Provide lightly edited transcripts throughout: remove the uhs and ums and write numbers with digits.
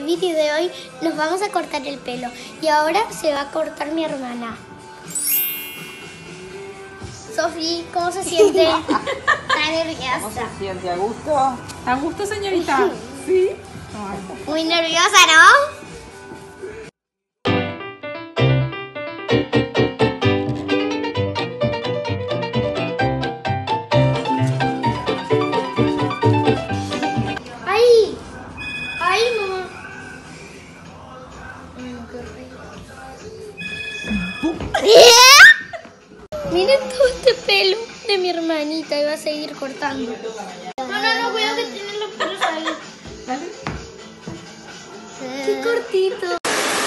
el vídeo de hoy nos vamos a cortar el pelo y ahora se va a cortar mi hermana. Sofi, ¿cómo se siente? Está nerviosa. ¿Cómo se siente? ¿A gusto? ¿A gusto, señorita? ¿Sí? Muy nerviosa, ¿no? ¡Ay! ¡Ay, mamá! Miren todo este pelo de mi hermanita y va a seguir cortando. No, cuidado que tienen los pelos ahí. ¿Vale? ¡Qué cortito!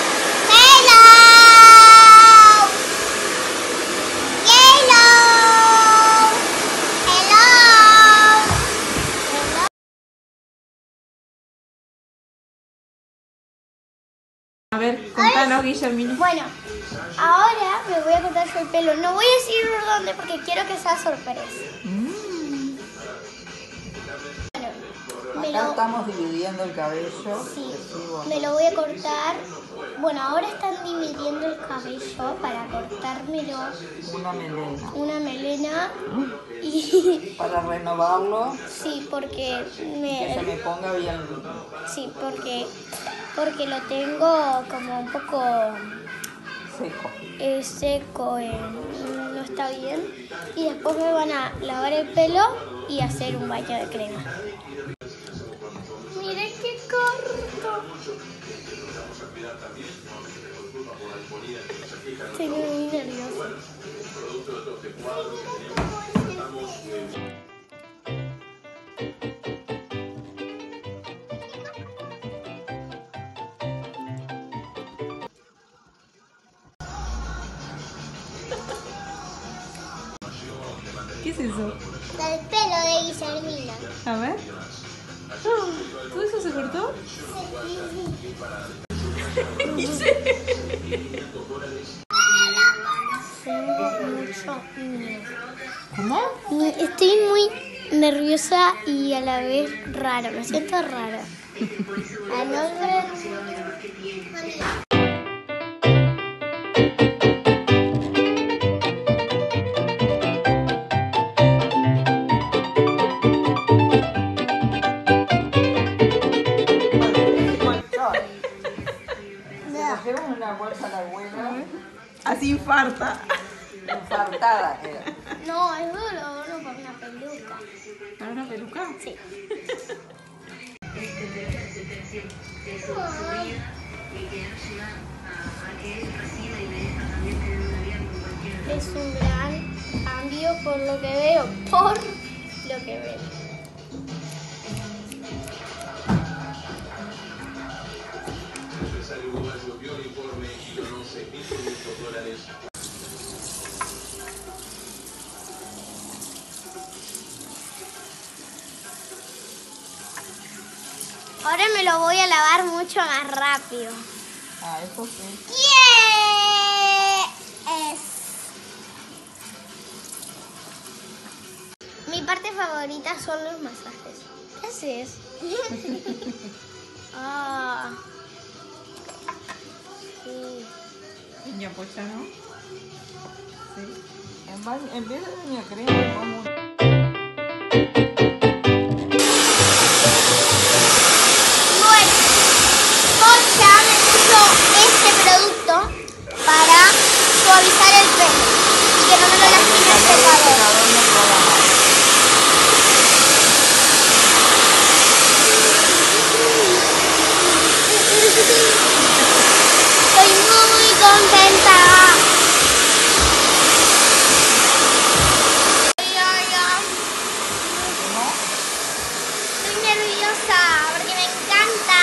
A ver, contanos, Guillermina. Bueno, ahora me voy a cortar yo el pelo. No voy a decir por dónde porque quiero que sea sorpresa. Bueno, Acá estamos dividiendo el cabello. sí, bueno. me lo voy a cortar. Bueno, ahora están dividiendo el cabello para cortármelo Una melena. Y Para renovarlo, sí, porque que se me ponga bien sí, porque lo tengo como un poco seco. seco, no está bien. Y después me van a lavar el pelo y hacer un baño de crema. Miren qué corto. Estoy muy nerviosa. ¿Qué es eso? El pelo de Guillermina. A ver. ¿Todo eso se cortó? Tengo mucho miedo. ¿Cómo? Estoy muy nerviosa y a la vez rara. Me siento rara. A no ver. Se lo llevan en una bolsa a la abuela, Así infarta. infartada queda. No, eso lo adorno por una peluca. ¿Para una peluca? Sí. Es un gran cambio por lo que veo. Por lo que veo. Ahora me lo voy a lavar mucho más rápido. Ah, eso sí. Yes. Mi parte favorita son los masajes. ¿Qué haces? Ah. Sí. Niña pocha, ¿no? Sí. En vez de doña crema, le pongo un... Concha me puso este producto para suavizar el pelo y que no me lo lastime el secador. Estoy muy contenta. Estoy nerviosa porque me encanta.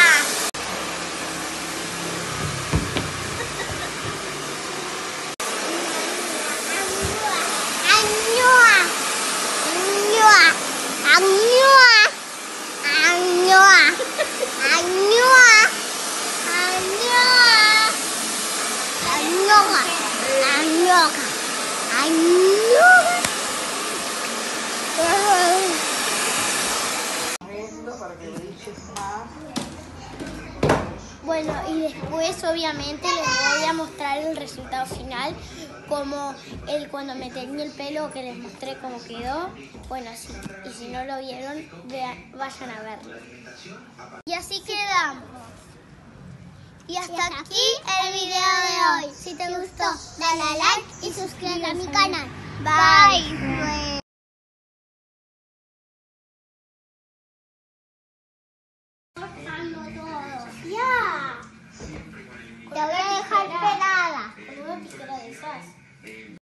Esto para que brilles más. Bueno, y después obviamente les voy a mostrar el resultado final, como cuando me teñí el pelo, que les mostré cómo quedó. Bueno, sí, y si no lo vieron, vayan a verlo. Y así quedamos. Y hasta aquí el video de hoy. Si te gustó, dale like y suscríbete a mi canal. Bye. Ya. Te voy a dejar pelada. Con una tijera de esas.